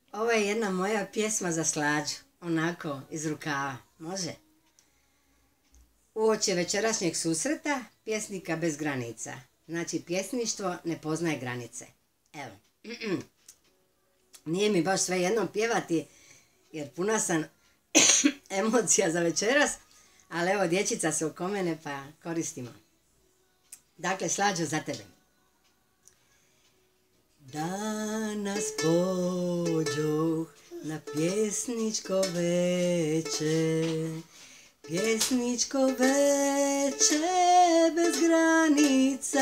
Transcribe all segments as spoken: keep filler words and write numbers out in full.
Ovo je jedna moja pjesma za Slađu, onako iz rukava, može? Uoči večerašnjeg susreta, pjesnika bez granica. Znači, pjesništvo ne poznaje granice. Evo. Nije mi baš sve jednom pjevati, jer puna sam emocija za večeras, ali evo, dječica se oko mene, pa koristimo. Dakle, Slađo, za tebe. Danas pođoh na pjesničko veče, pjesničko veče bez granica.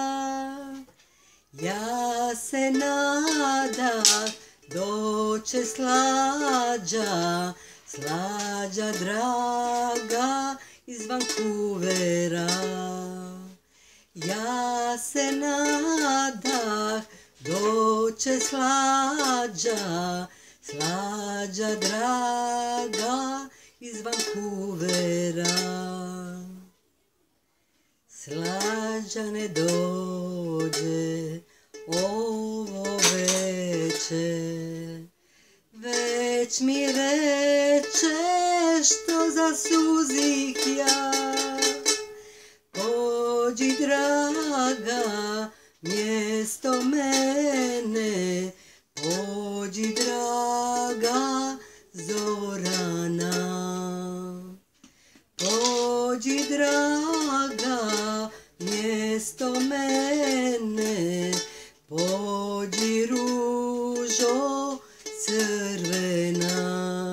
Ja se nadah doće Slađa, Slađa draga iz Vancouvera. Ja se nadah doće Slađa, Slađa draga iz Vancouvera. Slađa ne dođe ovo veče, već mi reče što zasuzih ja. Pođi draga mjesto mene, pođi draga Zorana. Pođi draga mjesto mene, pođi ružo crvena.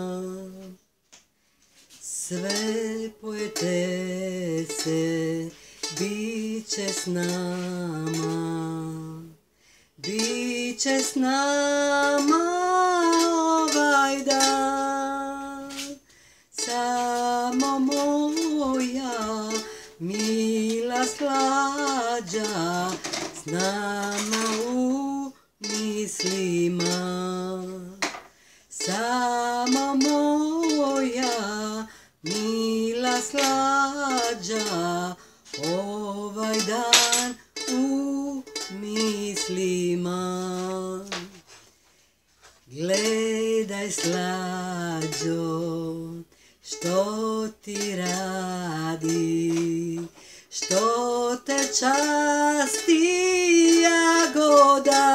Sve poetese bit će s nama, bit će s nama ovaj dan. Samo moja mila Slađa s nama u mislima. Samo moja mila Slađa ovaj dan u mislima. Gledaj Slađo što ti radi, što te časti jagoda,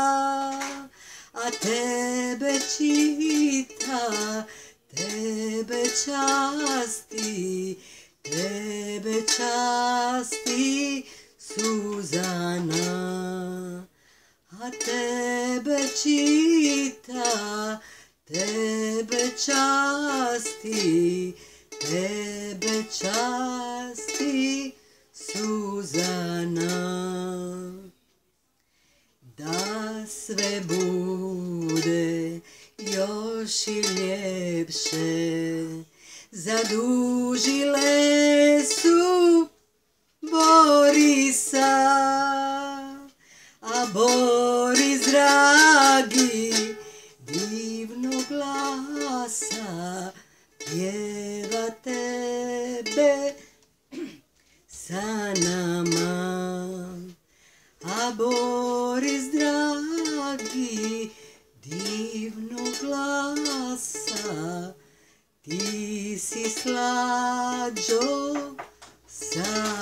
a tebe čita, tebe časti, tebe časti Suzana. A tebe čita, tebe časti, tebe časti Suzana. Da sve bude još i ljepše, zadužile su Borisa, a Boris dragi divnog glasa pjeva tebe sa nama. A Boris dragi divnog glasa, ti si Slađo sa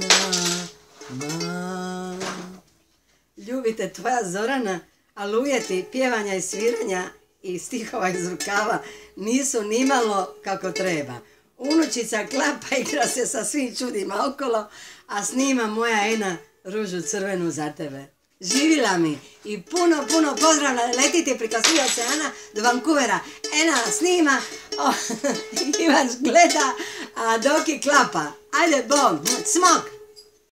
nama. Ljubite, tvoja Zorana, ali uvjeti pjevanja i sviranja i stihova iz rukava nisu nimalo kako treba. Unučica Klapa igra se sa svim čudima okolo, a snima moja Ena ružu crvenu za tebe. Živila mi i puno, puno pozdrav, letite preko svih oceana do Vancouvera. Ena snima, oh, Ivan gleda, a Doki klapa. Ajde, bom, smok!